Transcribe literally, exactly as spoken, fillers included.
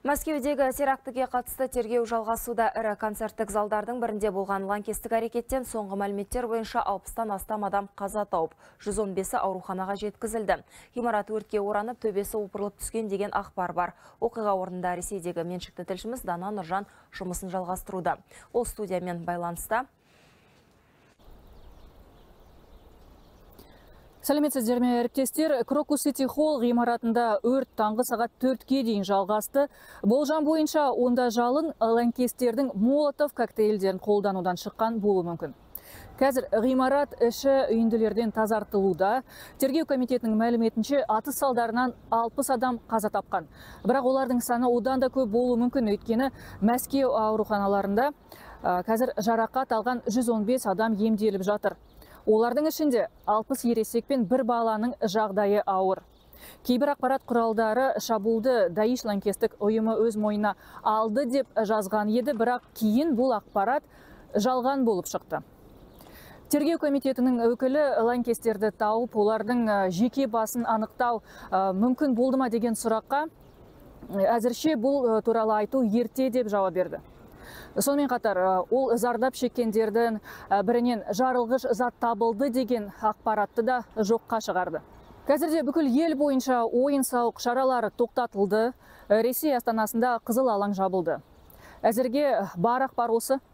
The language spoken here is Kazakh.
Мәскеудегі терактіге қатысты тергеу жалғасуда. Ірі концерттік залдардың бірінде болған лаңкестік әрекеттен соңғы мәліметтер бойынша алпыстан астам адам қаза тауып, жүз он бесі ауруханаға жеткізілді. Ғимарат өртке оранып, төбесі опырылып түскен деген ақпар бар. Оқиға орнында Ресейдегі меншікті тілшіміз Дана Нұржан жұмысын жалғастыруда. Ол студиямен байланыста. Сәлеметсіздер ме, әріптестер. Крокус Сити Холл ғимаратында өрт таңғы сағат төртке дейін жалғасты. Болжам бойынша онда жалын лаңкестердің молотов коктейльдерін қолданудан шыққан болуы мүмкін. Қазір ғимарат іші үйінділерден тазартылуда. Тергеу комитетінің мәліметінше атыс салдарынан алпыс адам қаза тапқан. Бірақ олардың саны одан да көп болуы мүмкін, өйткені Мәскеу ауруханаларында қазір жарақат алған жүз он бес адам емделіп жатыр. Олардың ішінде алпыс ересек пен бір баланың жағдайы ауыр. Кейбір ақпарат құралдары шабуылды Даиш лаңкестік ұйымы өз мойнына алды деп жазған еді, бірақ кейін бұл ақпарат жалған болып шықты. Тергеу комитетінің өкілі лаңкестерді тауып, олардың жеке басын анықтау мүмкін болды ма деген сұраққа әзірше бұл туралы айту ерте деп жауап берді. Сонымен қатар, ол зардап шеккендердің бірінен жарылғыш зат табылды деген ақпаратты да жоққа шығарды. Қазірде бүкіл ел бойынша ойын-сауық шаралары тоқтатылды. Ресей астанасында қызыл алаң жабылды. Әзірге бар ақпар осы.